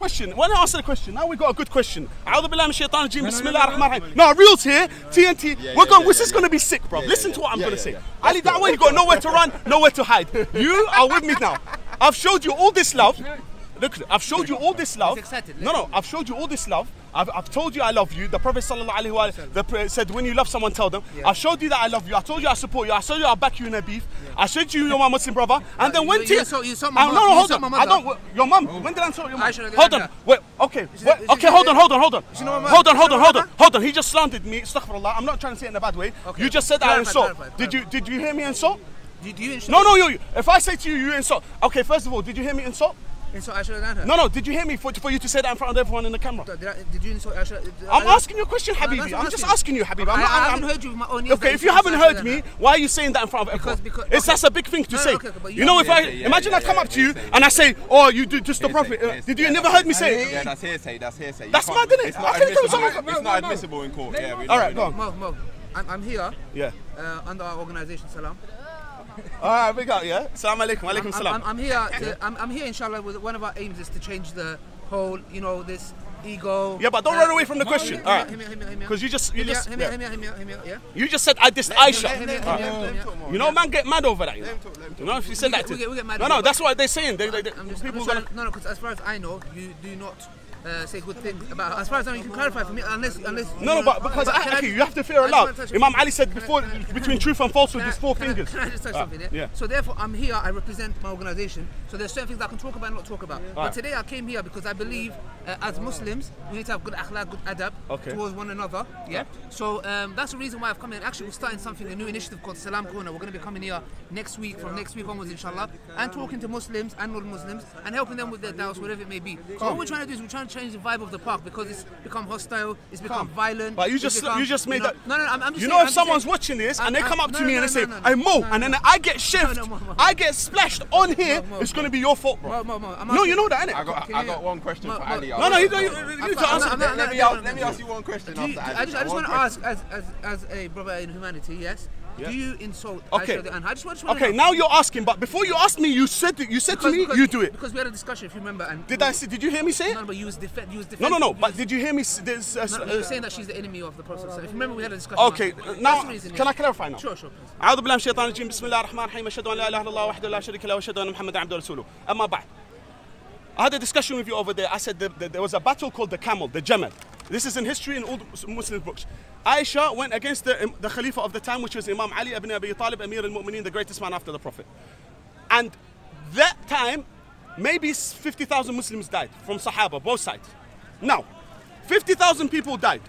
Question. When I answer the question, now we got a good question. A'udhu billahi minash shaitanir rajeem. Bismillahir rahmanir rahim. No, reels here. TNT. This is going to be sick, bro. Listen to what I'm going to say. Ali Dawah, you got nowhere to run, nowhere to hide. You are with me now. I've showed you all this love. Look, I've showed you all this love. No, I've showed you all this love. I've told you I love you. The Prophet ﷺ said, when you love someone, tell them. I showed you that I love you. I told you I support you. I showed you I'll back you in a beef. I showed you you're my Muslim brother. And then when you saw my mom. No, hold on. I don't. Your mum. When did I insult your mum? Hold on. Wait. Okay. Okay. Hold on. He just slandered me. Astaghfirullah. I'm not trying to say it in a bad way. You just said I insult. Did you hear me insult? Did you insult? No. You. If I say to you, you insult. Okay. First of all, did you hear me insult? Insult Aisha Radhiyallahu anha? No. Did you hear me for you to say that in front of everyone in the camera? Did you insult Aisha? I'm asking you a question, Habibi. I'm just asking you, Habibi. I haven't heard you with my own ears. Okay, if you haven't heard me, why are you saying that in front of everyone? Because that's a big thing to say. You know, if I imagine I come up to you and I say, "Oh, you do just the Prophet." Did you never heard me say it? Yeah, that's hearsay. That's hearsay. That's mad, isn't it? It's not admissible in court. All right, go on. Mo, I'm here. Yeah. Under our organisation, Salam. Alright, we got Assalamu alaikum, alaikum salam. I'm here, inshallah, with one of our aims is to change the whole, this ego. Yeah, but don't run away from the question. Alright. Because you just You just said I dissed Aisha. You know, man get mad over that. You know, if you said that. We get mad. No, that's what they're saying. No, because as far as I know, you do not say good things about her. As far as I know, you can clarify for me, unless. No, but because you have to fear Allah. Imam Ali said before, between truth and falsehood, there's four fingers. Can I just touch something? Yeah. So therefore, I'm here. I represent my organisation. So there's certain things I can talk about and not talk about. But today I came here because I believe, as Muslims, we need to have good akhlaq, good adab towards one another. Yeah. So that's the reason why I've come here. And actually, we're starting something, a new initiative called Salam Corner. We're going to be coming here next week, from next week onwards, inshallah, and talking to Muslims and non-Muslims and helping them with their doubts, whatever it may be. So what we're trying to do is we're trying to change the vibe of the park, because it's become hostile, it's become violent. But you just made that. No, I'm just saying, if someone's watching this and they come up to me and they say, "I'm Mo," and then I get shifted, I get splashed on here, it's going to be your fault, bro. No, you know that, innit? I got one question for Ali. No, you need to answer. Let me ask you one question. I just want to ask, as a brother in humanity, yes. Do you insult Aisha Radhiyallahu anha? I just want to know. Now you're asking, but before you asked me, you said to me, you do it. Because we had a discussion, if you remember. And did you hear me say it? No, but you was defending. No, but did you hear me? You were saying that she's the enemy of the Prophet. So if you remember, we had a discussion. Okay, now, can I clarify now? Sure. أعوذ بالله من الشيطان الرجيم بسم الله الرحمن الرحيم أشهد أن لا إله إلا الله وحده لا شريك له وأشهد أن محمدا عبده ورسوله أما بعد. I had a discussion with you over there. I said there was a battle called the Camel, the Jamal. This is in history in all the Muslim books. Aisha went against the Khalifa of the time, which was Imam Ali ibn Abi Talib, Amir al-Mu'mineen, the greatest man after the Prophet. And that time, maybe 50,000 Muslims died from Sahaba, both sides. Now, 50,000 people died.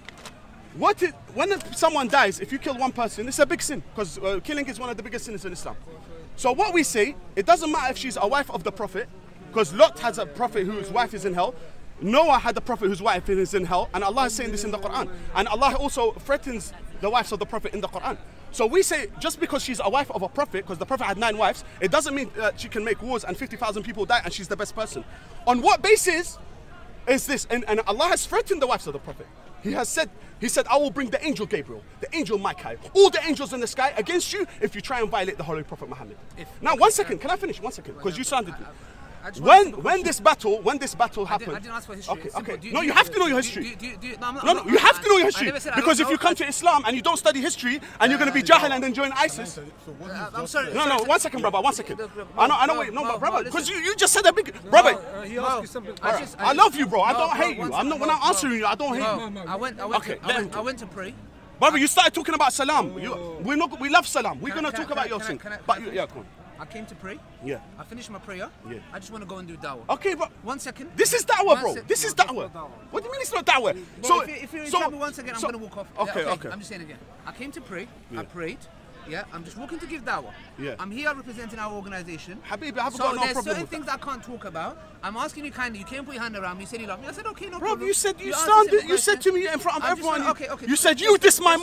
When someone dies, if you kill one person, it's a big sin, because killing is one of the biggest sins in Islam. So what we say, it doesn't matter if she's a wife of the Prophet, because Lot has a prophet whose wife is in hell. Noah had a prophet whose wife is in hell, and Allah is saying this in the Quran. And Allah also threatens the wives of the Prophet in the Quran. So we say, just because she's a wife of a prophet, because the Prophet had 9 wives, it doesn't mean that she can make wars and 50,000 people die and she's the best person. On what basis is this? And Allah has threatened the wives of the Prophet. He said, I will bring the angel Gabriel, the angel Michael, all the angels in the sky against you if you try and violate the Holy Prophet Muhammad. Now, 1 second, can I finish? 1 second, because you sounded me. When this battle happened, I didn't ask for history. Okay. No, you have to know your history. No, you have to know your history, because if you come to Islam and you don't study history and you're going to be jahil and then join ISIS. I'm sorry. No, 1 second, brother. 1 second. I know. Wait, no, but brother, because you just said a big brother. He asked you something. I love you, bro. I don't hate you. I'm not when I'm answering you. I don't hate you. I went to pray. Brother, you started talking about salam. We love salam. We're going to talk about your thing. But yeah, come on. I came to pray. Yeah. I finished my prayer. Yeah. I just want to go and do da'wah. Okay, bro. 1 second. This is da'wah, bro. This is da'wah. What do you mean it's not da'wah? So if you tell me 1 second, I'm going to walk off. Okay. I'm just saying again. I came to pray. Yeah. I prayed. Yeah. I'm just walking to give da'wah. Yeah. I'm here representing our organisation. Habibi, I haven't got no problem with that. So there's certain things I can't talk about. I'm asking you kindly. You came, put your hand around me. You said you love me. I said okay, no bro, problem. you said to me in front of everyone. Okay. You said you diss my mum.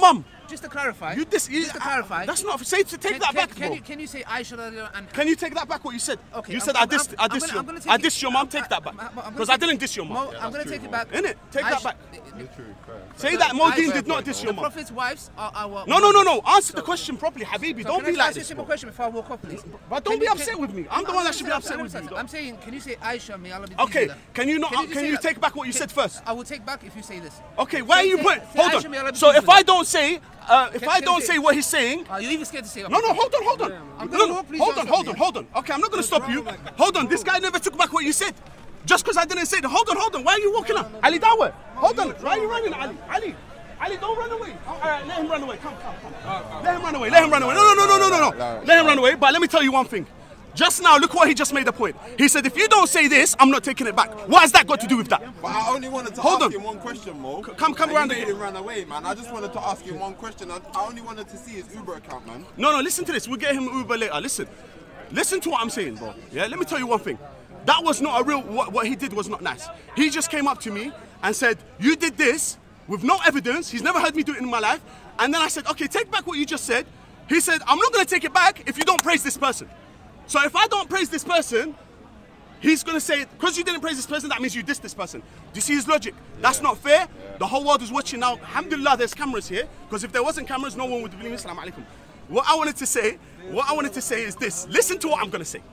just to clarify. Just to clarify. That's not. Take that back, bro. Can you say Aisha and? Can you take that back? What you said? Okay. You said I dissed your mom. Take that back. Because I didn't diss your mom. I'm gonna take it back. Innit? Take that back. Say that Modine did not diss your mom. The Prophet's wives are our. No. Answer the question properly, Habibi. Don't be like this. Ask a simple question before I walk off, please. But don't be upset with me. I'm the one that should be upset with you. I'm saying, can you say Aisha, may Allah be pleased with her? Can you not? Can you take back what you said first? I will take back if you say this. Okay, why are you putting? Hold on. So if I don't say, what he's saying, are you even scared to say? No, hold on. Hold on. Okay, I'm not gonna stop you. Hold on. This guy never took back what you said. Just because I didn't say that. Hold on. Why are you walking up? Ali Dawah. Hold on. Why are you running, Ali? Ali, don't run away. All right, let him run away. Come. Let him run away. No. Let him run away. But let me tell you one thing. Just now, look what he just made a point. He said, if you don't say this, I'm not taking it back. What has that got to do with that? But I only wanted to ask him one question, Mo. Come around again. He didn't run away, man. I just wanted to ask him one question. I only wanted to see his Uber account, man. No, listen to this. We'll get him Uber later. Listen to what I'm saying, bro. Yeah, let me tell you one thing. That was not a real, what he did was not nice. He just came up to me and said, you did this with no evidence. He's never heard me do it in my life. And then I said, okay, take back what you just said. He said, I'm not going to take it back if you don't praise this person. So if I don't praise this person, he's going to say, because you didn't praise this person, that means you dissed this person. Do you see his logic? Yeah. That's not fair. Yeah. The whole world is watching now. Alhamdulillah, there's cameras here. Because if there wasn't cameras, no one would believe Assalamu alaikum. What I wanted to say is this. Listen to what I'm going to say.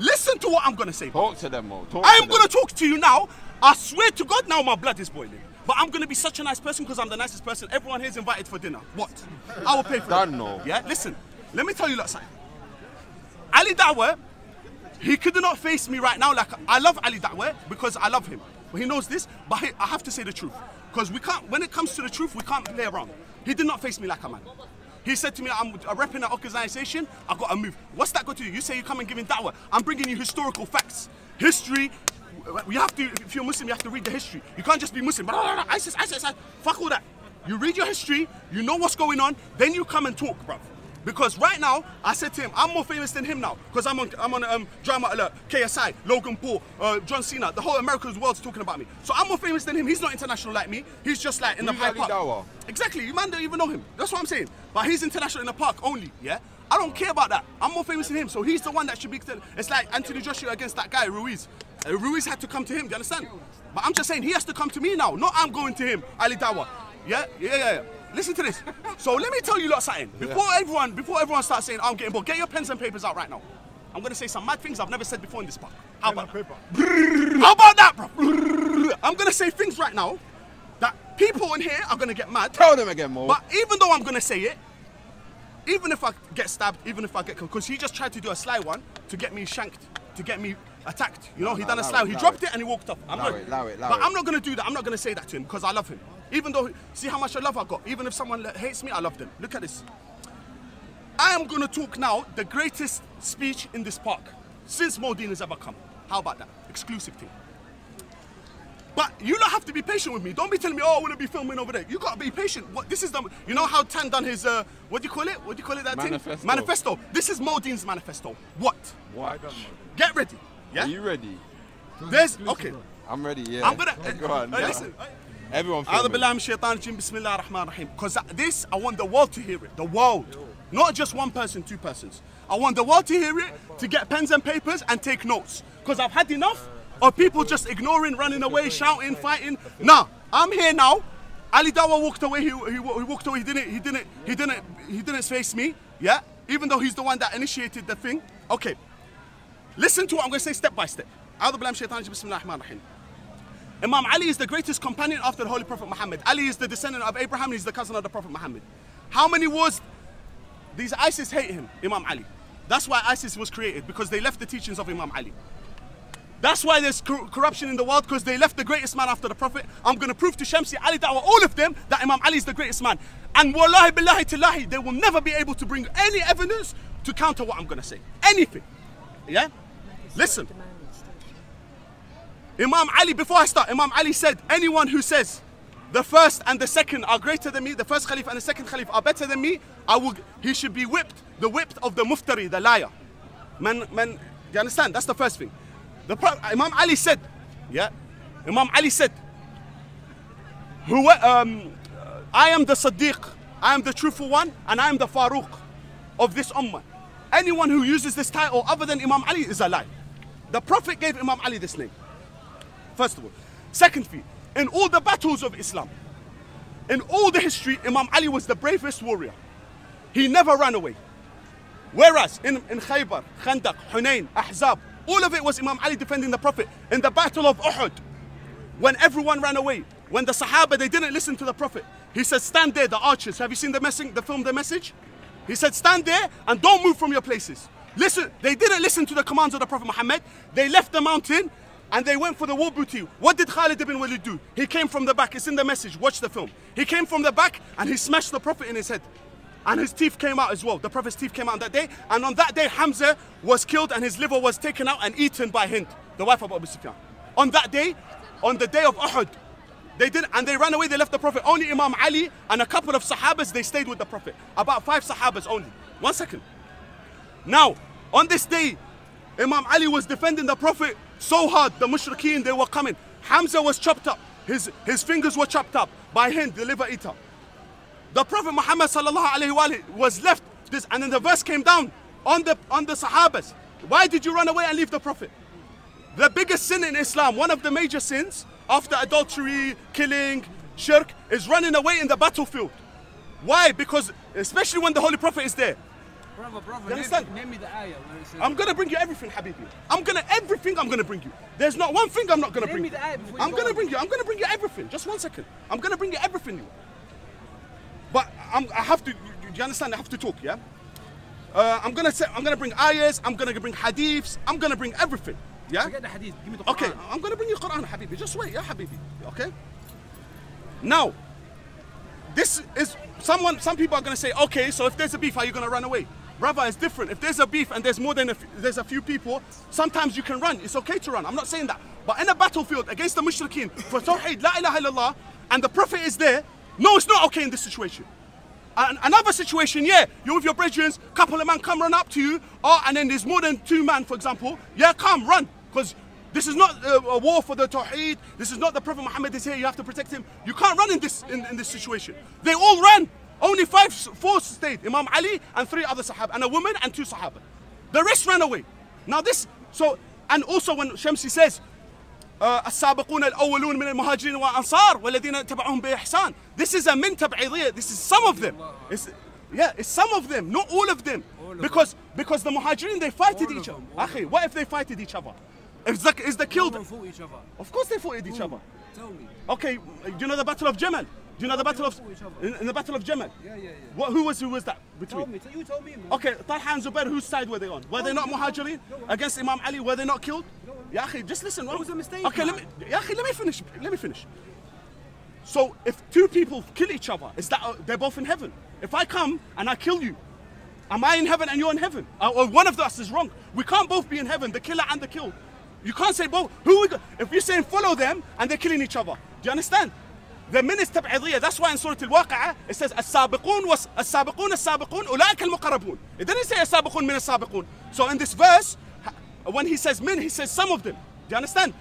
Talk to them, Mo. I am going to talk to you now. I swear to God, now my blood is boiling. But I'm going to be such a nice person because I'm the nicest person. Everyone here is invited for dinner. What? I will pay for it. No. Yeah, listen. Let me tell you something. Ali Dawah, he could not face me right now. Like, I love Ali Dawah because I love him. But he knows this. But I have to say the truth. Because when it comes to the truth, we can't play around. He did not face me like a man. He said to me, I'm repping an organization, I got to move. What's that got to do? You say you come and giving da'wah. I'm bringing you historical facts. History, you have to, if you're Muslim, you have to read the history. You can't just be Muslim. ISIS, fuck all that. You read your history, you know what's going on, then you come and talk, bruv. Because right now, I said to him, I'm more famous than him now. Because I'm on Drama Alert, KSI, Logan Paul, John Cena. The whole American world's talking about me. So I'm more famous than him. He's not international like me. He's just like in the park. Exactly. You man don't even know him. That's what I'm saying. But he's international in the park only, yeah? I don't care about that. I'm more famous than him. So he's the one that should be... It's like Anthony Joshua against that guy, Ruiz. Ruiz had to come to him, do you understand? But I'm just saying, he has to come to me now. Not I'm going to him, Ali Dawah. Yeah. Listen to this. So let me tell you something. Before everyone starts saying I'm getting bored, get your pens and papers out right now. I'm gonna say some mad things I've never said before in this park. How about that, bro? I'm gonna say things right now that people in here are gonna get mad. Tell them again, Mo. But even though I'm gonna say it, even if I get stabbed, even if I get killed, because he just tried to do a sly one to get me shanked, to get me attacked. You know, he done a sly. He dropped it and he walked off. Allow it. But I'm not gonna do that. I'm not gonna say that to him because I love him. Even though, see how much love I got. Even if someone hates me, I love them. Look at this. I am going to talk now the greatest speech in this park since Modine has ever come. How about that? Exclusive thing. But you don't have to be patient with me. Don't be telling me, oh, I want to be filming over there. You got to be patient. This is the, you know how Tan done his, what do you call it, that manifesto. Thing? Manifesto. This is Modine's manifesto. What? Get ready. Yeah? Are you ready? Okay. I'm ready, yeah. I'm going to, go on. Listen. Everyone because this, I want the world to hear it. The world. Not just one person, two persons. I want the world to hear it, to get pens and papers and take notes. Because I've had enough of people just ignoring, running away, shouting, fighting. Nah, I'm here now. Ali Dawah walked away. He walked away. He didn't face me. Yeah, even though he's the one that initiated the thing. Okay, listen to what I'm going to say step by step. Imam Ali is the greatest companion after the Holy Prophet Muhammad. Ali is the descendant of Abraham and he's the cousin of the Prophet Muhammad. How many wars? These ISIS hate him, Imam Ali. That's why ISIS was created, because they left the teachings of Imam Ali. That's why there's corruption in the world, because they left the greatest man after the Prophet. I'm going to prove to Shamsi, Ali Dawah, all of them, that Imam Ali is the greatest man. And wallahi billahi tillahi, they will never be able to bring any evidence to counter what I'm going to say. Anything. Yeah? Listen. Imam Ali, before I start, Imam Ali said, anyone who says the first and the second are greater than me, the first Khalif and the second Khalif are better than me, he should be whipped, the whip of the muftari, the liar. You understand? That's the first thing. Imam Ali said, Imam Ali said, I am the Siddiq I am the truthful one, and I am the Faruq of this ummah. Anyone who uses this title other than Imam Ali is a lie. The Prophet gave Imam Ali this name. First of all. Secondly, in all the battles of Islam, in all the history, Imam Ali was the bravest warrior. He never ran away. Whereas in Khaybar, Khandaq, Hunayn, Ahzab, all of it was Imam Ali defending the Prophet. In the battle of Uhud, when everyone ran away, when the Sahaba, they didn't listen to the Prophet, he said, stand there, the archers. Have you seen the film The Message? He said, stand there and don't move from your places. Listen, they didn't listen to the commands of the Prophet Muhammad. They left the mountain and they went for the war booty. What did Khalid ibn Walid do? He came from the back. It's in The Message. Watch the film. He came from the back and he smashed the Prophet in his head. And his teeth came out as well. The Prophet's teeth came out on that day. And on that day, Hamza was killed and his liver was taken out and eaten by Hind, the wife of Abu Sufyan. On that day, on the day of Uhud, they ran away, they left the Prophet. Only Imam Ali and a couple of Sahabas, they stayed with the Prophet. About 5 Sahabas only. 1 second. Now, on this day, Imam Ali was defending the Prophet so hard. The Mushrikeen, they were coming. Hamza was chopped up. His fingers were chopped up by Hind, the liver eater. The Prophet Muhammad sallallahu alaihi wasallam was left this, and then the verse came down on the Sahabas. Why did you run away and leave the Prophet? The biggest sin in Islam, one of the major sins after adultery, killing, shirk, is running away in the battlefield. Why? Because especially when the Holy Prophet is there. Brother, you understand? Name me the ayah where it says. I'm gonna bring you everything, Habibi. Everything I'm gonna bring you. There's not one thing I'm not gonna bring you. I'm gonna bring you everything. Just 1 second. I'm gonna bring you everything. But I have to. Do you understand? I have to talk. Yeah. I'm gonna bring ayahs. I'm gonna bring hadiths. I'm gonna bring everything. Yeah. Forget the hadith. Give me the Quran. Okay. I'm gonna bring you Quran, Habibi. Just wait, yeah, Habibi. Okay. Now, this is some people are gonna say, okay, so if there's a beef, are you gonna run away? Brother, it's different. If there's a beef and there's more than there's a few people, sometimes you can run. It's okay to run. I'm not saying that. But in a battlefield against the mushrikeen for Tawheed, La ilaha illallah, and the Prophet is there, no, it's not okay in this situation. And another situation, yeah, you're with your brethren, couple of men come run up to you, and then there's more than 2 men, for example, yeah, come, run. Because this is not a war for the Tawheed, this is not the Prophet Muhammad is here, you have to protect him. You can't run in this situation. They all ran. Only 4 stayed, Imam Ali and 3 other Sahaba, and a woman and 2 Sahaba. The rest ran away. Now and also when Shamsi says, السابقون الأولون من المهاجرين والأنصار والذين تبعهم بإحسان. This is a min tab'idiyya. This is some of them. It's some of them, not all of them. Because the Muhajirin, they fighted each other. Akhi, what if they fighted each other? Is the killed? Fought each other. Of course they fought each other. Tell me. Okay, do you know the Battle of Jamal? Do you know the Battle of in the Battle of Jamal? Yeah. Who was that between? You tell me, man. Okay, Talha and Zubair, whose side were they on? Were they not Muhajirin? Against Imam Ali, were they not killed? Ya akhi, just listen. What was the mistake? Okay, let me finish. Let me finish. So if 2 people kill each other, is that they're both in heaven? If I come and I kill you, am I in heaven and you're in heaven? Or one of us is wrong? We can't both be in heaven, the killer and the killed. You can't say both. If you're saying follow them and they're killing each other, do you understand? The min is tab'idiyya. That's why in Surah Al-Waqi'ah it says as-sabiqun as-sabiqun ulaika al-muqarrabun. It didn't say as-sabiqun min as-sabiqun. So in this verse, when he says min, he says some of them. Do you understand?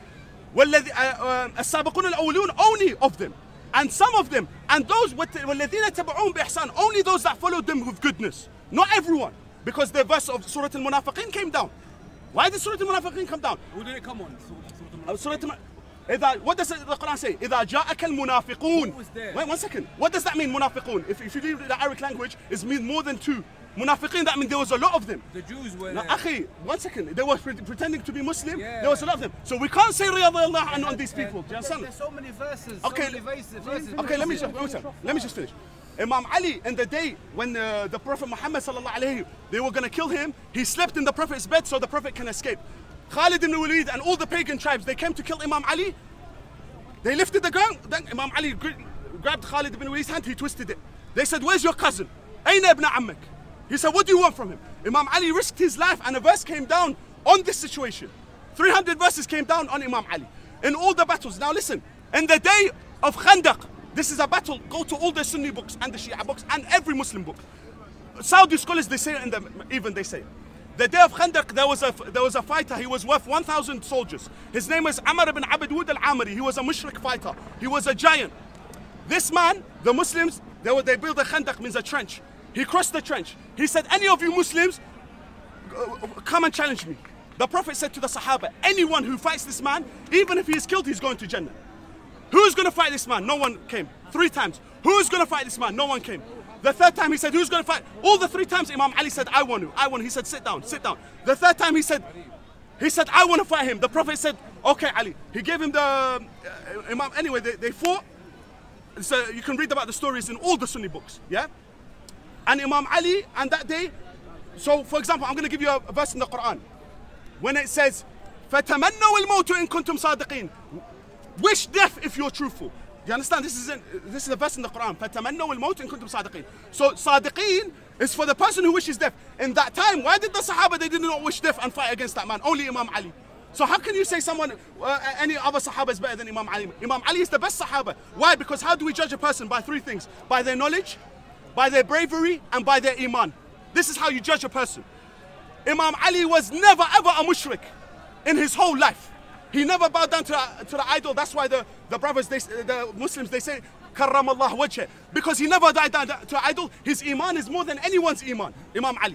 As-sabiqun al-awwalun, only of them. And some of them. And those وَالَّذِينَ تَبَعُونَ بِإِحْسَانٍ, only those that followed them with goodness. Not everyone. Because the verse of Surah Al-Munafiqeen came down. Why did Surah Al-Munafiqeen come down? Who did it come on? What does the Quran say? إِذَا جَاءَكَ الْمُنَافِقُونَ. Who was there? Wait 1 second. What does that mean, munafiqun? If you read the Arabic language, it means more than 2. Munafiqeen, that means there was a lot of them. The Jews were now, there. Akhi, 1 second. They were pretending to be Muslim. Yeah. There was a lot of them. So we can't say riyadullah anhu on these people. Do you understand? There's so many verses. Okay. So many verses. Okay, let me just finish. Imam Ali, in the day when the Prophet Muhammad sallallahu alayhi, they were going to kill him, he slept in the Prophet's bed so the Prophet can escape. Khalid ibn Walid and all the pagan tribes, they came to kill Imam Ali. They lifted the ground. Then Imam Ali grabbed Khalid ibn Walid's hand, he twisted it. They said, where's your cousin? Ayna ibn ammak? He said, what do you want from him? Imam Ali risked his life and a verse came down on this situation. 300 verses came down on Imam Ali in all the battles. Now listen, in the day of Khandaq, this is a battle. Go to all the Sunni books and the Shia books and every Muslim book. Saudi scholars, they say it, they say it. The day of Khandaq, there was a fighter. He was worth 1,000 soldiers. His name is Amr ibn Abd Wud al-Amiri. He was a mushrik fighter. He was a giant. This man, the Muslims, They built a khandaq, means a trench. He crossed the trench. He said, any of you Muslims, come and challenge me. The Prophet said to the Sahaba, anyone who fights this man, even if he is killed, he's going to Jannah. Who's going to fight this man? No one came. 3 times. Who's going to fight this man? No one came. The 3rd time he said, who's going to fight? All the 3 times Imam Ali said, I want to. He said, sit down, sit down. The 3rd time he said, I want to fight him. The Prophet said, okay, Ali. He gave him the Imam. Anyway, they fought. So you can read about the stories in all the Sunni books. Yeah? And Imam Ali, and that day, so for example, I'm going to give you a verse in the Quran. When it says, فَتَمَنَّوْا الْمَوْتُ إِن كُنْتُمْ صَادِقِينَ. Wish death if you're truthful. Do you understand? This is a verse in the Quran. فَتَمَنَّوْا الْمَوْتُ إِن كُنْتُمْ صَادِقِينَ. So Sadiqeen is for the person who wishes death. In that time, why did the Sahaba, they did not wish death and fight against that man? Only Imam Ali. So how can you say someone, any other Sahaba is better than Imam Ali? Imam Ali is the best Sahaba. Why? Because how do we judge a person? By 3 things. By their knowledge, by their bravery, and by their iman. This is how you judge a person. Imam Ali was never ever a mushrik in his whole life. He never bowed down to the idol. That's why the brothers, the Muslims, they say, Karramallah wajh. Because he never died down to idol. His iman is more than anyone's iman. Imam Ali.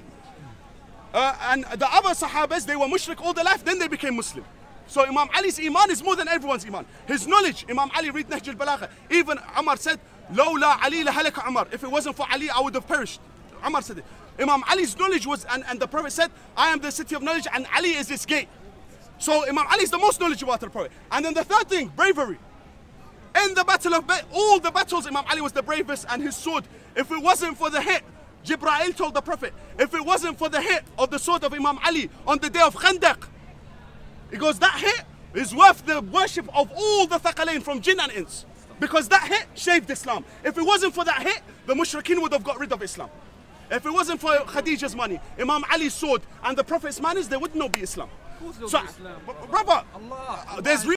And the other Sahabas, they were mushrik all their life, then they became Muslim. So Imam Ali's iman is more than everyone's iman. His knowledge, Imam Ali, read Nahj al-Balagha. Even Umar said, Lawla Ali lahalaka Umar. If it wasn't for Ali, I would have perished. Umar said it. Imam Ali's knowledge was, and the Prophet said, I am the city of knowledge and Ali is its gate. So Imam Ali is the most knowledgeable after the Prophet. And then the 3rd thing, bravery. In the battle of all the battles, Imam Ali was the bravest, and his sword, if it wasn't for the hit, Jibreel told the Prophet, if it wasn't for the hit of the sword of Imam Ali on the day of Khandaq, he goes, that hit is worth the worship of all the Thaqalain from jinn and ins. Because that hit shaved Islam. If it wasn't for that hit, the mushrikeen would have got rid of Islam. If it wasn't for Khadija's money, Imam Ali's sword, and the Prophet's manners, there would not be Islam. So, brother, there's